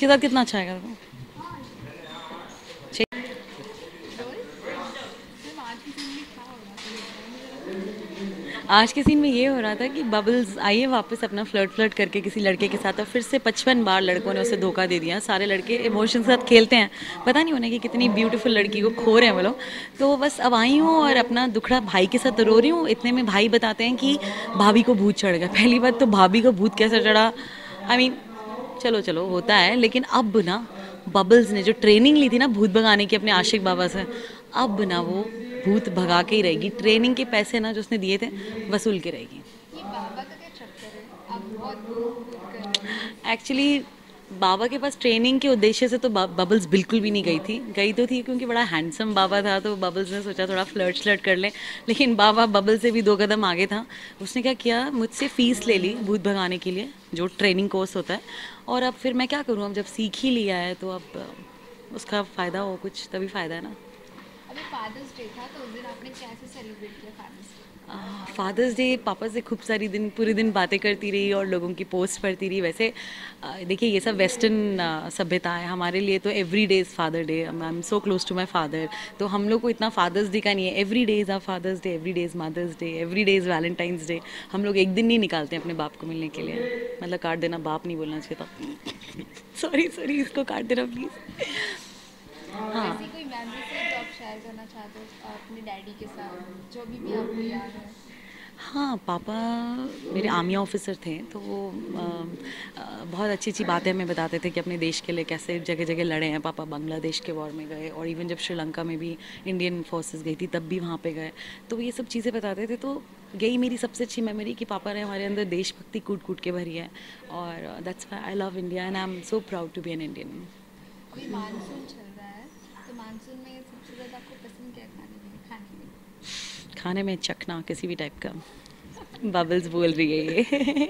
इसके साथ कितना अच्छा आएगा। आज के सीन में ये हो रहा था कि बबल्स आइए वापस अपना फ्लर्ट फ्लर्ट करके किसी लड़के के साथ, और फिर से 55 बार लड़कों ने उसे धोखा दे दिया। सारे लड़के इमोशन के साथ खेलते हैं, पता नहीं उन्हें कि कितनी ब्यूटीफुल लड़की को खो रहे हैं वो लोग। तो बस अब आई हूँ और अपना दुखड़ा भाई के साथ रो रही हूँ। इतने में भाई बताते हैं कि भाभी को भूत चढ़ गया। पहली बात तो भाभी को भूत कैसे चढ़ा, आई मीन चलो चलो होता है, लेकिन अब ना बबल्स ने जो ट्रेनिंग ली थी ना भूत भगाने की अपने आशिक बाबा से, अब ना वो भूत भगा के ही रहेगी। ट्रेनिंग के पैसे ना जो उसने दिए थे वसूल के रहेगी। ये बाबा का क्या चक्कर है? आप बहुत भूत भूत कर रहे हो। एक्चुअली बाबा के पास ट्रेनिंग के उद्देश्य से तो बबल्स बिल्कुल भी नहीं गई थी। गई तो थी क्योंकि बड़ा हैंडसम बाबा था, तो बबल्स ने सोचा थोड़ा फ्लर्ट फ्लर्ट कर ले। लेकिन बाबा बबल से भी 2 कदम आगे था। उसने क्या किया, मुझसे फ़ीस ले ली भूत भगाने के लिए, जो ट्रेनिंग कोर्स होता है। और अब फिर मैं क्या करूँ, अब जब सीख ही लिया है तो अब उसका फ़ायदा हो कुछ तभी फ़ायदा है ना। अभी फादर्स डे था तो उस दिन आपने कैसे सेलिब्रेट किया फादर्स डे? फादर्स डे पापा से खूब सारी दिन पूरे दिन बातें करती रही और लोगों की पोस्ट पढ़ती रही। वैसे देखिए ये सब वेस्टर्न सभ्यता है, हमारे लिए तो every day is father day. I am so close to my father, तो हम लोग को इतना फादर्स डे का नहीं है। Every day is our Father's Day, every day is Mother's Day, every day is Valentine's Day. हम लोग एक दिन नहीं निकालते अपने बाप को मिलने के लिए। मतलब काट देना, बाप नहीं बोलना चाहिए था। सॉरी सॉरी, इसको काट देना प्लीज़। हाँ ऐसी कोई मेमोरीज है जो आप शेयर करना चाहते हो अपने डैडी के साथ, जो अभी भी आपको याद है? हाँ, पापा मेरे आर्मी ऑफिसर थे, तो वो बहुत अच्छी अच्छी बातें हमें बताते थे कि अपने देश के लिए कैसे जगह जगह लड़े हैं। पापा बांग्लादेश के वॉर में गए, और इवन जब श्रीलंका में भी इंडियन फोर्सेस गई थी तब भी वहाँ पे गए। तो ये सब चीज़ें बताते थे। तो यही मेरी सबसे अच्छी मेमोरी कि पापा ने हमारे अंदर देशभक्ति कूट कूट के भरी है। और that's why I love India and I am so proud to be an Indian. अभी मानसून चल रहा है, तो मानसून में सबसे ज़्यादा आपको पसंद क्या है खाने में? खाने में चखना किसी भी टाइप का। बबल्स बोल रही है ये।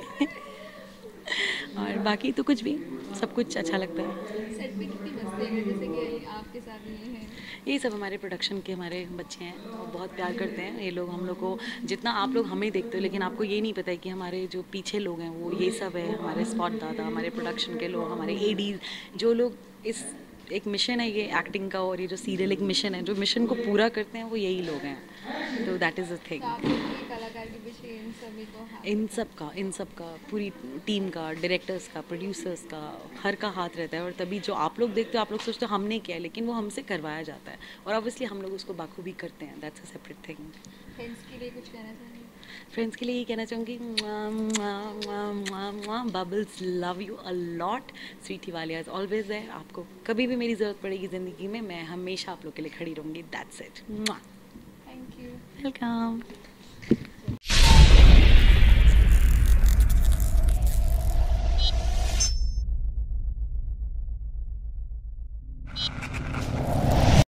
और बाकी तो कुछ भी, सब कुछ अच्छा लगता है। सेट पे कितनी मस्ती है, जैसे कि आपके साथ ये है। ये सब हमारे प्रोडक्शन के हमारे बच्चे हैं और बहुत प्यार करते हैं ये लोग हम लोग को। जितना आप लोग हमें देखते हो, लेकिन आपको ये नहीं पता है कि हमारे जो पीछे लोग हैं वो ये सब है। हमारे स्पॉट दादा, हमारे प्रोडक्शन के लोग, हमारे एडीज, जो लोग इस एक मिशन है ये एक्टिंग का, और ये जो सीरियल एक मिशन है, जो मिशन को पूरा करते हैं वो यही लोग हैं। तो दैट इज़ द तो थिंग। आप लोग भी कलाकार के पीछे इन सभी को हाथ रहता है। इन सब का पूरी टीम का, डायरेक्टर्स का, प्रोड्यूसर्स का, हर का हाथ रहता है। और तभी जो आप लोग देखते हो, आप लोग सोचते हो हमने किया है, लेकिन वो हमसे करवाया जाता है। और ऑब्वियसली हम लोग उसको बाखूबी करते हैं। That's a separate thing. Friends के लिए कुछ कहना चाहिए? फ्रेंड्स के लिए ये कहना चाहूँगी, Bubbles love you a lot. Sweety Walia is always है। आपको कभी भी मेरी ज़रूरत पड़ेगी ज़िंदगी में, मैं हमेशा आप लोग के लिए खड़ी रहूँगी। That's it. Thank you. Welcome.